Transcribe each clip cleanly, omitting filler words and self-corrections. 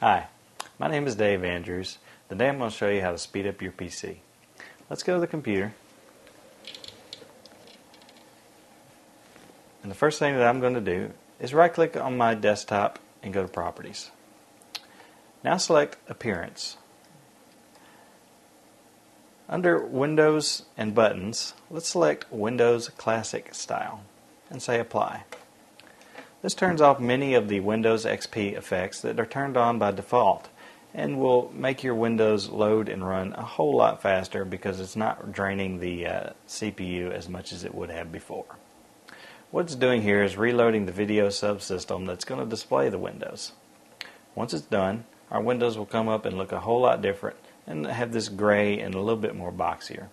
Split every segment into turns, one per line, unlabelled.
Hi, my name is Dave Andrews. Today I'm going to show you how to speed up your PC. Let's go to the computer. And the first thing that I'm going to do is right click on my desktop and go to Properties. Now select Appearance. Under Windows and Buttons, let's select Windows Classic Style and say Apply. This turns off many of the Windows XP effects that are turned on by default and will make your Windows load and run a whole lot faster because it's not draining the CPU as much as it would have before. What it's doing here is reloading the video subsystem that's going to display the windows. Once it's done, our windows will come up and look a whole lot different and have this gray and a little bit more boxier.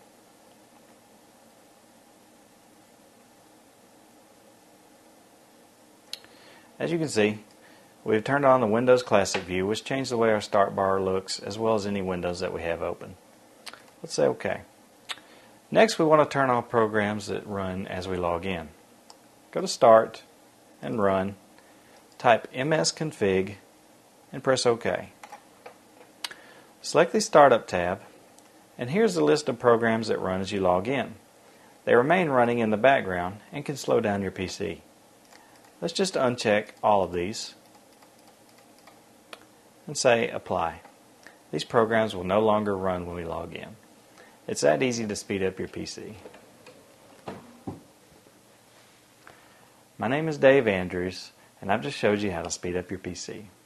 As you can see, we've turned on the Windows Classic view, which changed the way our start bar looks as well as any windows that we have open. Let's say OK. Next, we want to turn off programs that run as we log in. Go to Start and Run, type msconfig, and press OK. Select the Startup tab, and here's the list of programs that run as you log in. They remain running in the background and can slow down your PC. Let's just uncheck all of these and say Apply. These programs will no longer run when we log in. It's that easy to speed up your PC. My name is Dave Andrews, and I've just showed you how to speed up your PC.